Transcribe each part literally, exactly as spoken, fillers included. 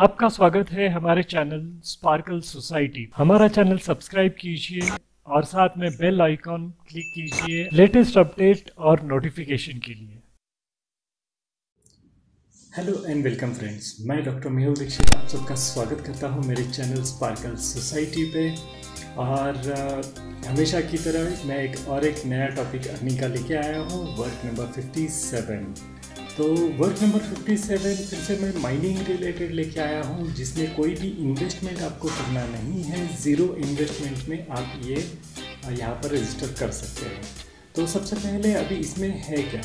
आपका स्वागत है हमारे चैनल स्पार्कल सोसाइटी। हमारा चैनल सब्सक्राइब कीजिए और साथ में बेल आइकॉन क्लिक कीजिए लेटेस्ट अपडेट और नोटिफिकेशन के लिए। हेलो एंड वेलकम फ्रेंड्स, मैं डॉक्टर मेहुल दीक्षित आप सबका स्वागत करता हूं मेरे चैनल स्पार्कल सोसाइटी पे। और uh, हमेशा की तरह मैं एक और एक नया टॉपिक अर्निंग का लेके आया हूं, वर्क नंबर सत्तावन। तो वर्क नंबर सत्तावन फिर से मैं माइनिंग रिलेटेड लेके आया हूं, जिसमें कोई भी इन्वेस्टमेंट आपको करना नहीं है। ज़ीरो इन्वेस्टमेंट में आप ये यहाँ पर रजिस्टर कर सकते हैं। तो सबसे पहले अभी इसमें है क्या,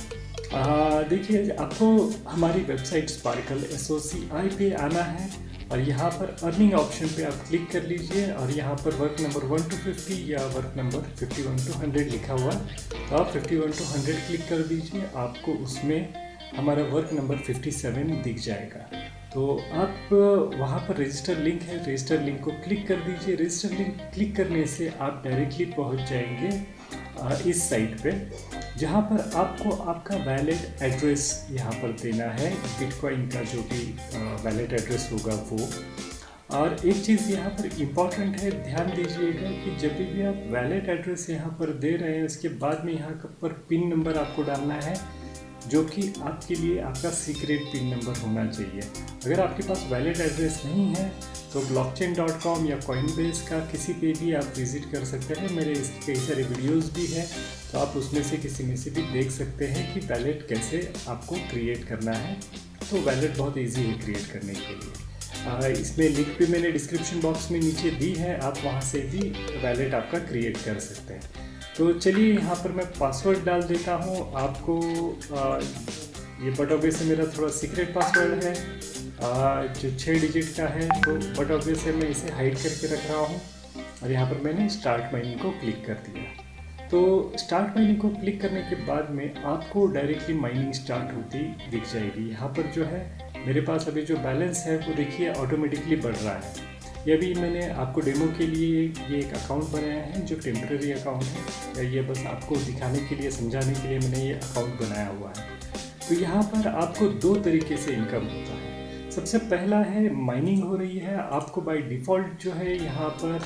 देखिए आपको हमारी website Sparkle S O C I पे आना है और यहाँ पर अर्निंग ऑप्शन पे आप क्लिक कर लीजिए और यहाँ पर work number one two fifty या work number fifty one two hundred लिखा हुआ है, तो आप fifty one two hundred click कर दीजिए। आपको उसमें हमारा वर्क नंबर सत्तावन दिख जाएगा। तो आप वहाँ पर रजिस्टर लिंक है, रजिस्टर लिंक को क्लिक कर दीजिए। रजिस्टर लिंक क्लिक करने से आप डायरेक्टली पहुँच जाएंगे इस साइट पे, जहाँ पर आपको आपका वैलेट एड्रेस यहाँ पर देना है, बिटकॉइन का जो भी वैलेट एड्रेस होगा वो। और एक चीज़ यहाँ पर इम्पॉर्टेंट है, ध्यान दीजिएगा कि जब भी आप वैलेट एड्रेस यहाँ पर दे रहे हैं उसके बाद में यहाँ पर पिन नंबर आपको डालना है, जो कि आपके लिए आपका सीक्रेट पिन नंबर होना चाहिए। अगर आपके पास वैलेट एड्रेस नहीं है तो ब्लॉकचेन डॉट कॉम या कॉइनबेस का किसी पे भी आप विज़िट कर सकते हैं। मेरे इसके कई सारे वीडियोस भी हैं, तो आप उसमें से किसी में से भी देख सकते हैं कि वैलेट कैसे आपको क्रिएट करना है। तो वैलेट बहुत इजी है क्रिएट करने के लिए। आ, इसमें लिंक भी मैंने डिस्क्रिप्शन बॉक्स में नीचे दी है, आप वहाँ से भी वैलेट आपका क्रिएट कर सकते हैं। तो चलिए यहाँ पर मैं पासवर्ड डाल देता हूँ आपको। आ, ये बट ऑब्वियस से मेरा थोड़ा सीक्रेट पासवर्ड है, आ, जो छः डिजिट का है। तो बट ऑब्वियस से मैं इसे हाइड करके रख रहा हूँ और यहाँ पर मैंने स्टार्ट माइनिंग को क्लिक कर दिया। तो स्टार्ट माइनिंग को क्लिक करने के बाद में आपको डायरेक्टली माइनिंग स्टार्ट होती दिख जाएगी। यहाँ पर जो है मेरे पास अभी जो बैलेंस है वो देखिए ऑटोमेटिकली बढ़ रहा है। ये भी मैंने आपको डेमो के लिए ये एक अकाउंट बनाया है जो टेम्पररी अकाउंट है, ये बस आपको दिखाने के लिए समझाने के लिए मैंने ये अकाउंट बनाया हुआ है। तो यहाँ पर आपको दो तरीके से इनकम होता है। सबसे पहला है माइनिंग हो रही है, आपको बाय डिफ़ॉल्ट जो है यहाँ पर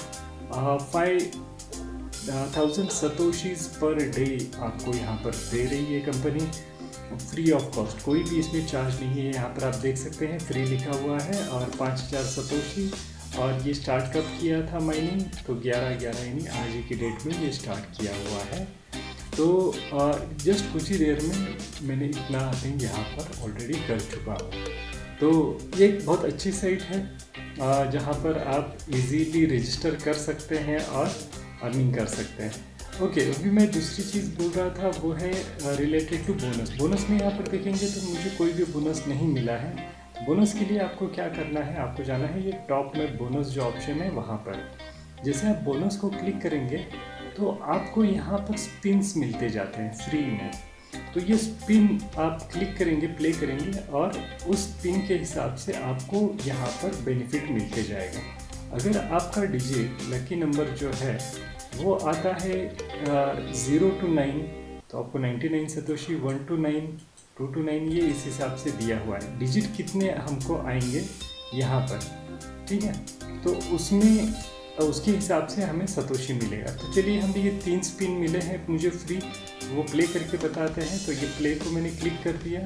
five thousand satoshis per day आपको यहाँ पर दे रही है कंपनी, फ्री ऑफ कॉस्ट, कोई भी इसमें चार्ज नहीं है। यहाँ पर आप देख सकते हैं फ्री लिखा हुआ है और पाँच हज़ार सतोशी। और ये स्टार्ट कब किया था माइनिंग, तो ग्यारह ग्यारह यानी आज की डेट में ये स्टार्ट किया हुआ है। तो जस्ट कुछ ही देर में मैंने इतना अर्निंग यहाँ पर ऑलरेडी कर चुका हूँ। तो ये एक बहुत अच्छी साइट है जहाँ पर आप इजीली रजिस्टर कर सकते हैं और अर्निंग कर सकते हैं। ओके, अभी मैं दूसरी चीज़ बोल रहा था वो है रिलेटेड टू बोनस। बोनस में यहाँ पर देखेंगे तो मुझे कोई भी बोनस नहीं मिला है। बोनस के लिए आपको क्या करना है, आपको जाना है ये टॉप में बोनस जो ऑप्शन है वहाँ पर। जैसे आप बोनस को क्लिक करेंगे तो आपको यहाँ पर स्पिन्स मिलते जाते हैं फ्री में। तो ये स्पिन आप क्लिक करेंगे, प्ले करेंगे और उस स्पिन के हिसाब से आपको यहाँ पर बेनिफिट मिलते जाएगा। अगर आपका डिजिट लकी नंबर जो है वो आता है ज़ीरो टू नाइन, तो आपको ninety nine satoshi, one two nine, two two nine, ये इस हिसाब से दिया हुआ है। डिजिट कितने हमको आएंगे यहाँ पर, ठीक है, तो उसमें उसके हिसाब से हमें सतोशी मिलेगा। तो चलिए हमें ये तीन स्पिन मिले हैं मुझे फ्री, वो प्ले करके बताते हैं। तो ये प्ले को मैंने क्लिक कर दिया,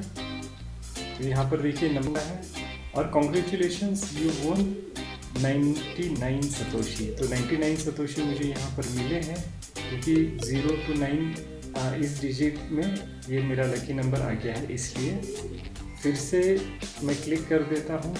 तो यहाँ पर देखिए नंबर है और congratulations you won ninety nine satoshi. तो नाइन्टी नाइन सतोशी मुझे यहाँ पर मिले हैं क्योंकि ज़ीरो टू नाइन इस डिजिट में ये मेरा लकी नंबर आ गया है। इसलिए फिर से मैं क्लिक कर देता हूँ,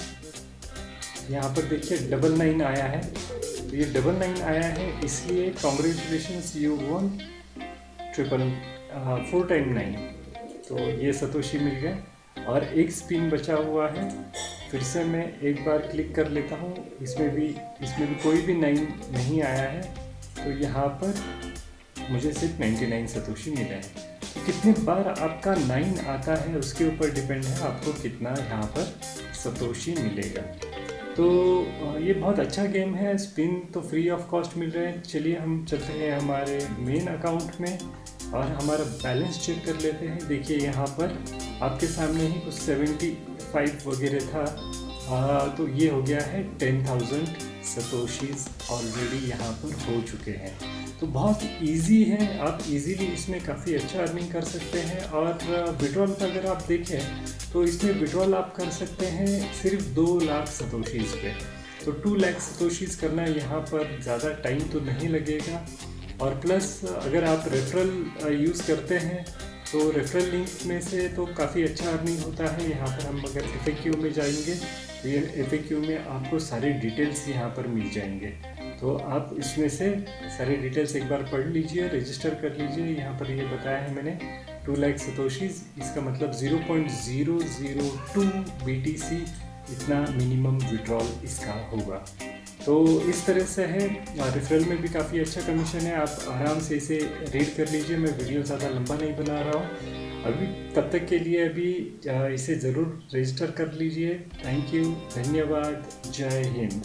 यहाँ पर देखिए डबल नाइन आया है। तो ये डबल नाइन आया है इसलिए congratulations you won triple four time nine. तो ये सतोशी मिल गए और एक स्पिन बचा हुआ है। फिर से मैं एक बार क्लिक कर लेता हूँ, इसमें भी इसमें भी कोई भी नाइन नहीं आया है। तो यहाँ पर मुझे सिर्फ नाइन्टी नाइन सतोशी मिला है। तो कितने बार आपका नाइन आता है उसके ऊपर डिपेंड है आपको कितना यहाँ पर सतोशी मिलेगा। तो ये बहुत अच्छा गेम है, स्पिन तो फ्री ऑफ कॉस्ट मिल रहे हैं। चलिए हम चलते हैं हमारे मेन अकाउंट में और हमारा बैलेंस चेक कर लेते हैं। देखिए यहाँ पर आपके सामने ही कुछ सेवेंटी फाइव वगैरह था आ, तो ये हो गया है टेन थाउजेंड सतोशीज ऑलरेडी यहाँ पर हो चुके हैं। तो बहुत इजी है, आप इजीली इसमें काफ़ी अच्छा अर्निंग कर सकते हैं। और विड्रॉल का अगर आप देखें तो इसमें विड्रॉल आप कर सकते हैं सिर्फ दो लाख सतोशीज पे। तो टू लाख सतोशीज करना यहाँ पर ज़्यादा टाइम तो नहीं लगेगा। और प्लस अगर आप रेफरल यूज़ करते हैं तो रेफरल लिंक में से तो काफ़ी अच्छा अर्निंग होता है। यहाँ पर हम अगर एफ ए क्यू में जाएंगे तो ये एफ ए क्यू में आपको सारे डिटेल्स यहाँ पर मिल जाएंगे। तो आप इसमें से सारे डिटेल्स एक बार पढ़ लीजिए, रजिस्टर कर लीजिए। यहाँ पर ये बताया है मैंने टू लाख सतोशीज, इसका मतलब zero point zero zero two B T C इतना मिनिमम विड्रॉल इसका होगा। तो इस तरह से है। रेफरल में भी काफ़ी अच्छा कमीशन है, आप आराम से इसे रीड कर लीजिए। मैं वीडियो ज़्यादा लंबा नहीं बना रहा हूँ अभी, तब तक के लिए अभी इसे ज़रूर रजिस्टर कर लीजिए। थैंक यू, धन्यवाद, जय हिंद।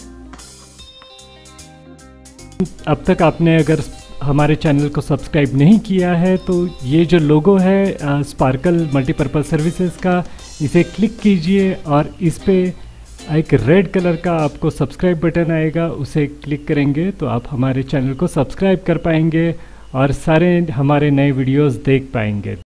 अब तक आपने अगर हमारे चैनल को सब्सक्राइब नहीं किया है तो ये जो लोगो है स्पार्कल मल्टीपर्पज़ सर्विसेज का, इसे क्लिक कीजिए और इस पे एक रेड कलर का आपको सब्सक्राइब बटन आएगा, उसे क्लिक करेंगे तो आप हमारे चैनल को सब्सक्राइब कर पाएंगे और सारे हमारे नए वीडियोस देख पाएंगे।